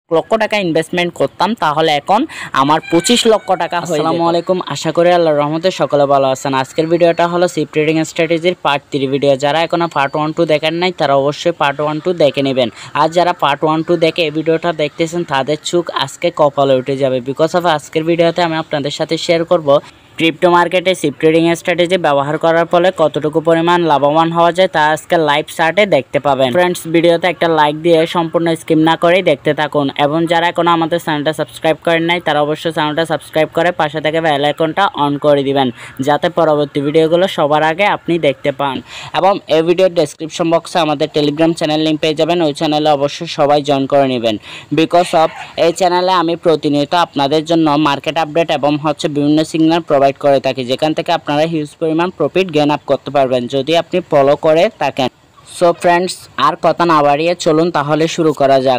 লক্ষ টাকা ইনভেস্টমেন্ট করতাম তাহলে এখন আমার 25 লক্ষ টাকা হয়ে যেত। আসসালামু আলাইকুম, আশা করি আল্লাহর রহমতে সকলে ভালো আছেন। আজকের ভিডিওটা হলো সিপ ট্রেডিং স্ট্র্যাটেজির পার্ট 3 ভিডিও। যারা এখনো পার্ট 1 2 দেখেন নাই তারা অবশ্যই পার্ট 1 2 দেখে নেবেন। আর যারা পার্ট 1 2 দেখে এই ভিডিওটা দেখতেছেন তাদের চোখ আজকে কপালে উঠে যাবে। বিকজ অফ আজকের ভিডিওতে আমি আপনাদের সাথে শেয়ার করব ক্রিপ্টো মার্কেটে সিপ ট্রেডিং স্ট্র্যাটেজি ব্যবহার করার ফলে কতটুকু পরিমাণ লাভবান হওয়া যায় তা আজকে লাইভ চার্টে দেখতে পাবেন। ফ্রেন্ডস, ভিডিওতে একটা লাইক দিয়ে সম্পূর্ণ স্কিপ না করেই দেখতে থাকুন এবং যারা এখনো আমাদের চ্যানেলটা সাবস্ক্রাইব করেন নাই তারা অবশ্যই চ্যানেলটা সাবস্ক্রাইব করে পাশে থেকে বেল আইকনটা অন করে দিবেন যাতে পরবর্তী ভিডিওগুলো সবার আগে আপনি দেখতে পান। এবং এই ভিডিওর ডেসক্রিপশন বক্সে আমাদের টেলিগ্রাম চ্যানেল লিঙ্ক পেয়ে যাবেন। ওই চ্যানেলে অবশ্যই সবাই জয়েন করে নেবেন। বিকজ অফ এই চ্যানেলে আমি প্রতিনিয়ত আপনাদের জন্য মার্কেট আপডেট এবং বিভিন্ন সিগন্যাল প্রোভাইড করে থাকি, যেখান থেকে আপনারা হিউজ পরিমাণ প্রফিট গেইন আপ করতে পারবেন যদি আপনি ফলো করে থাকেন। সো ফ্রেন্ডস, আর কথা না বাড়িয়ে চলুন তাহলে শুরু করা যাক।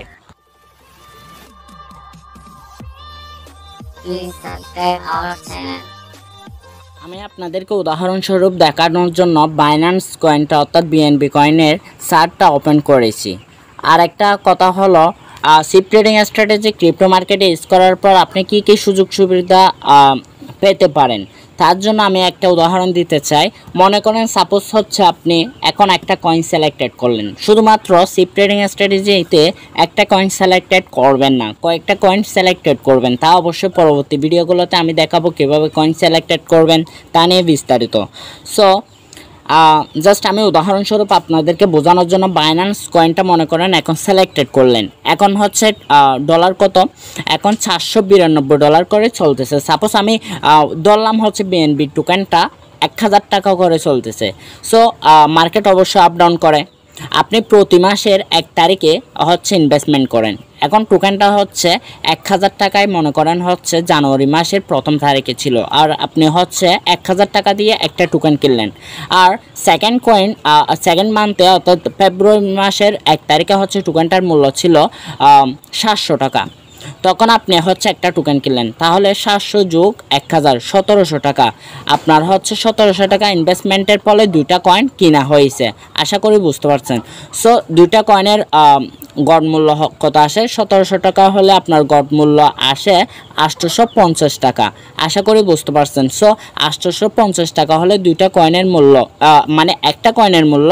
আমি আপনাদেরকে উদাহরণস্বরূপ দেখানোর জন্য বাইন্যান্স কয়েনটা অর্থাৎ বিএনবি কয়েনের চার্টটা ওপেন করেছি। আর একটা কথা হলো সিপ ট্রেডিং স্ট্র্যাটেজি ক্রিপ্টো মার্কেটে ইউজ করার পর আপনি কি কি সুযোগ সুবিধা পেতে পারেন তার জন্য আমি একটা উদাহরণ দিতে চাই। মনে করেন সাপোজ হচ্ছে আপনি এখন একটা কয়েন সিলেক্টেড করলেন, শুধুমাত্র সিপ ট্রেডিং স্ট্র্যাটেজিতে একটা কয়েন সিলেক্টেড করবেন না, কয়েকটা কয়েন সিলেক্টেড করবেন। তা অবশ্যই পরবর্তী ভিডিওগুলোতে আমি দেখাবো কীভাবে কয়েন সিলেক্টেড করবেন তা নিয়ে বিস্তারিত। সো জাস্ট আমি উদাহরণস্বরূপ আপনাদেরকে বোঝানোর জন্য বাইন্যান্স কয়েনটা মনে করেন এখন সিলেক্টেড করলেন। এখন হচ্ছে ডলার কত, এখন $492 করে চলতেছে। সাপোজ আমি ধরলাম হচ্ছে বিএনবি টোকেনটা 1000 টাকা করে চলতেছে। সো মার্কেট অবশ্যই আপ ডাউন করে। আপনি প্রতি মাসের 1 তারিখে হচ্ছে ইনভেস্টমেন্ট করেন। এখন টোকেনটা হচ্ছে 1000 টাকায় মনে করেন হচ্ছে জানুয়ারি মাসের 1ম তারিখে ছিল, আর আপনি হচ্ছে 1000 টাকা দিয়ে একটা টোকেন কিনলেন। আর সেকেন্ড মান্থে অর্থাৎ ফেব্রুয়ারি মাসের 1 তারিখে হচ্ছে টোকেনটার মূল্য ছিল 700 টাকা। তখন আপনি হচ্ছে একটা টোকেন কিনলেন, তাহলে 700 যোগ 1000 1700 টাকা। আপনার হচ্ছে 1700 টাকা ইনভেস্টমেন্টের ফলে 2টা কয়েন কিনা হয়েছে। আশা করি বুঝতে পারছেন। সো 2টা কয়েনের গড় মূল্য কত আসে? 1700 টাকা হলে আপনার গড় মূল্য আসে 850 টাকা। আশা করি বুঝতে পারছেন। সো 850 টাকা হলে 2টা কয়েনের মূল্য, মানে একটা কয়েনের মূল্য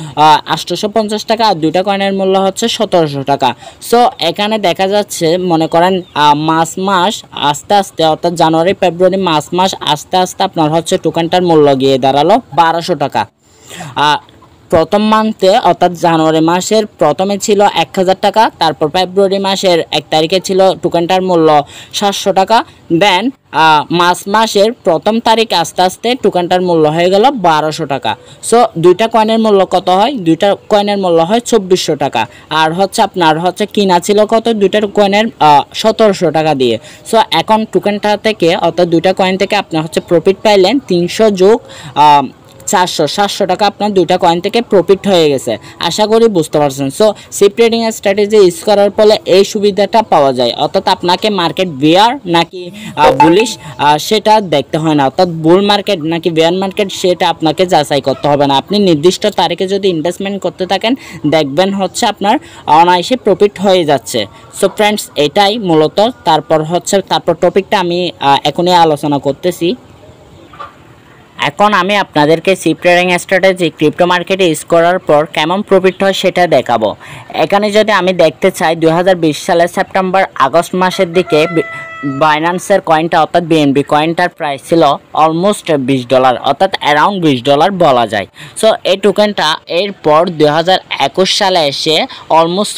850 টাকা আর 2টা কয়েনের মূল্য হচ্ছে 1700 টাকা। সো এখানে দেখা যাচ্ছে মনে করেন মাস আস্তে আস্তে অর্থাৎ জানুয়ারি ফেব্রুয়ারি মাস আস্তে আস্তে আপনার হচ্ছে টোকেনটার মূল্য গিয়ে দাঁড়ালো 1200 টাকা। প্রথম মান্থে অর্থাৎ জানুয়ারি মাসের প্রথমে ছিল 1000 টাকা, তারপর ফেব্রুয়ারি মাসের 1 তারিখে ছিল টোকেনটার মূল্য 700 টাকা। দেন মাসের 1ম তারিখ আস্তে আস্তে টোকেনটার মূল্য হয়ে গেল 1200 টাকা। সো 2টা কয়েনের মূল্য কত হয়? 2টা কয়েনের মূল্য হয় 2400 টাকা। আর হচ্ছে আপনার হচ্ছে কিনা ছিল কত? 2টা কয়েনের 1700 টাকা দিয়ে। সো এখন টোকেনটা থেকে অর্থাৎ 2টা কয়েন থেকে আপনি হচ্ছে প্রফিট পাইলেন 300 যোগ 700 টাকা আপনার 2টা কয়েন থেকে প্রফিট হয়ে গেছে। আশা করি বুঝতে পারছেন। So SIP trading strategy use করার ফলে এই সুবিধাটা পাওয়া যায়, অর্থাৎ আপনাকে মার্কেট বেয়ার নাকি বুলিশ সেটা দেখতে হয় না, অর্থাৎ বুল মার্কেট নাকি বেয়ার মার্কেট সেটা আপনাকে যাচাই করতে হবে না। আপনি নির্দিষ্ট তারিখে যদি ইনভেস্টমেন্ট করতে থাকেন দেখবেন হচ্ছে আপনার অনায়াসে প্রফিট হয়ে যাচ্ছে। সো ফ্রেন্ডস, এটাই মূলত। তারপর টপিকটা আমি এখনই আলোচনা করতেছি। এখন আমি আপনাদেরকে সিপ ট্রেডিং স্ট্র্যাটেজি ক্রিপ্টো মার্কেটে ইউজ করার পর কেমন প্রফিট হয় সেটা দেখাবো। এখানে যদি আমি দেখতে চাই 2020 সালের সেপ্টেম্বর আগস্ট মাসের দিকে বাইন্যান্সের কয়েনটা অর্থাৎ বিএনবি কয়েনটার প্রাইস ছিল অলমোস্ট $20 অর্থাৎ অ্যারাউন্ড $20 বলা যায়। সো এই টোকেনটা এরপর 2021 সালে এসে অলমোস্ট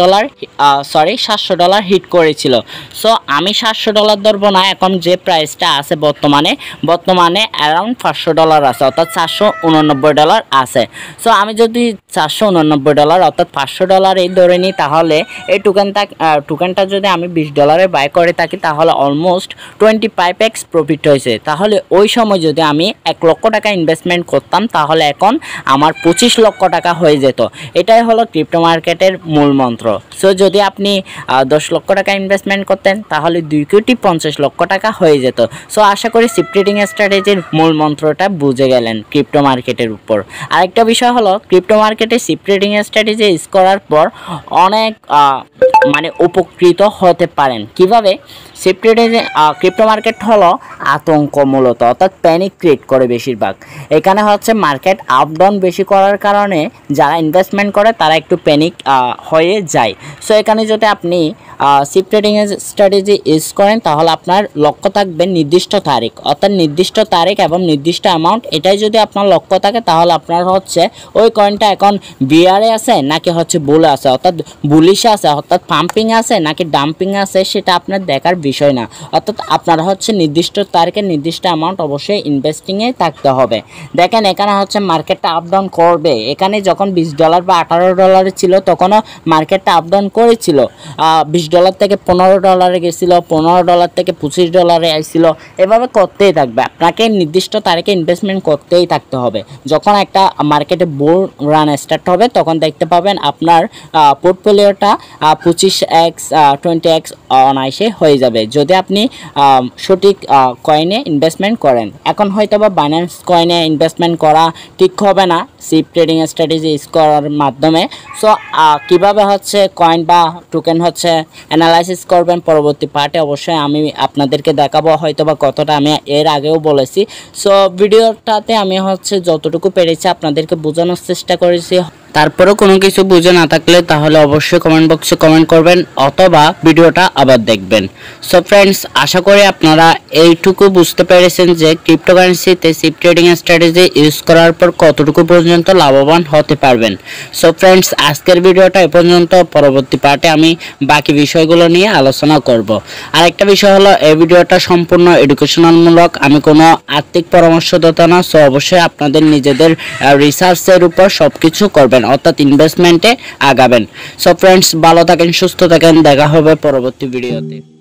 $700 হিট করেছিল। সো আমি $700 ধরবো না, এখন যে প্রাইসটা আছে বর্তমানে অ্যারাউন্ড $500 আছে, অর্থাৎ $489 আছে। সো আমি যদি $489 অর্থাৎ $500 ধরে নিই তাহলে এই টোকেনটা যদি আমি $20 বাই করে থাকি তাহলে তাহলে অলমোস্ট 25x প্রফিট হয়েছে। তাহলে ওই সময় যদি আমি 1 লক্ষ টাকা ইনভেস্টমেন্ট করতাম তাহলে এখন আমার 25 লক্ষ টাকা হয়ে যেত। এটাই হলো ক্রিপ্টো মার্কেটের মূল মন্ত্র। সো যদি আপনি 10 লক্ষ টাকা ইনভেস্টমেন্ট করতেন তাহলে 2,50 লক্ষ টাকা হয়ে যেত। সো আশা করি সিপ ট্রেডিং স্ট্র্যাটেজির মূল মন্ত্রটা বুঝে গেলেন ক্রিপ্টো মার্কেটের উপর। আরেকটা বিষয় হলো ক্রিপ্টো মার্কেটে সিপ ট্রেডিং স্ট্র্যাটেজি ইউজ করার পর অনেক মানে উপকৃত হতে পারেন। কিভাবে? সিপ ট্রেডিং ক্রিপ্টো মার্কেট হলো আতঙ্ক মূলত, অর্থাৎ প্যানিক ক্রিয়েট করে বেশিরভাগ। এখানে হচ্ছে মার্কেট আপ ডাউন বেশি করার কারণে যারা ইনভেস্টমেন্ট করে তারা একটু প্যানিক হয়ে যায়। সো এখানে যদি আপনি সিপ ট্রেডিং স্ট্র্যাটেজি ইউজ করেন তাহলে আপনার লক্ষ্য থাকবে নির্দিষ্ট তারিখ, অর্থাৎ নির্দিষ্ট তারিখ এবং নির্দিষ্ট অ্যামাউন্ট। এটাই যদি আপনার লক্ষ্য থাকে তাহলে আপনার হচ্ছে ওই কয়েনটা এখন বিয়ারে আছে নাকি হচ্ছে বুলে আছে, অর্থাৎ বুলিশে আছে, অর্থাৎ পাম্পিং আছে নাকি ডাম্পিং আছে, সেটা আপনার দেখার বিষয় না। অর্থাৎ আপনার হচ্ছে নির্দিষ্ট তারিখে নির্দিষ্ট অ্যামাউন্ট অবশ্যই ইনভেস্টিংয়ে থাকতে হবে। দেখেন এখানে হচ্ছে মার্কেটটা আপ ডাউন করবে। এখানে যখন $20 বা $18 ছিল তখনও মার্কেটটা আপ ডাউন করেছিল। $20 থেকে $15 গেছিলো, $15 থেকে $25 আসছিল। এভাবে করতেই থাকবে। আপনাকে নির্দিষ্ট তারিখে ইনভেস্টমেন্ট করতেই থাকতে হবে। যখন একটা মার্কেটে বুল রান স্টার্ট হবে তখন দেখতে পাবেন আপনার পোর্টফোলিওটা 25x 20x অনায়াসে হয়ে যাবে যদি আপনি সঠিক কয়েনে ইনভেস্টমেন্ট করেন। এখন হয়তো বা বাইন্যান্স কয়েনে ইনভেস্টমেন্ট করা ঠিক হবে না সিপ ট্রেডিং স্ট্র্যাটেজি ইউজ করার মাধ্যমে। সো কীভাবে হচ্ছে কয়েন বা টোকেন হচ্ছে অ্যানালাইসিস করবেন পরবর্তী পার্টে অবশ্যই আমি আপনাদেরকে দেখাবো, হয়তো বা কতটা আমি এর আগেও বলেছি। সো ভিডিওটাতে আমি হচ্ছে যতটুকু পেরেছি আপনাদেরকে বোঝানোর চেষ্টা করেছি। তারপরেও কোনো কিছু বুঝে না থাকলে তাহলে অবশ্যই কমেন্ট বক্সে কমেন্ট করবেন অথবা ভিডিওটা আবার দেখবেন। সো ফ্রেন্ডস, আশা করি আপনারা এইটুকু বুঝতে পেরেছেন যে ক্রিপ্টোকারেন্সিতে সিপ ট্রেডিং স্ট্র্যাটেজি ইউজ করার পর কতটুকু পর্যন্ত লাভবান হতে পারবেন। সো ফ্রেন্ডস, আজকের ভিডিওটা এ পর্যন্ত। পরবর্তী পার্টে আমি বাকি বিষয়গুলো নিয়ে আলোচনা করব। আরেকটা বিষয় হলো এই ভিডিওটা সম্পূর্ণ এডুকেশনালমূলক, আমি কোনো আর্থিক পরামর্শদাতা না। সো অবশ্যই আপনাদের নিজেদের রিসার্চের উপর সব কিছু করবেন, অর্থাৎ ইনভেস্টমেন্টে আগাবেন। সো ফ্রেন্ডস, ভালো থাকেন, সুস্থ থাকেন, দেখা হবে পরবর্তী ভিডিওতে।